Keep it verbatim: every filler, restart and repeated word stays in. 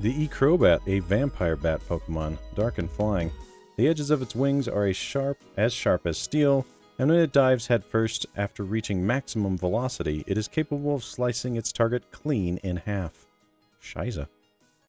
The Crobat, a vampire bat Pokemon, dark and flying. The edges of its wings are a sharp, as sharp as steel, and when it dives headfirst after reaching maximum velocity, it is capable of slicing its target clean in half. Shiza.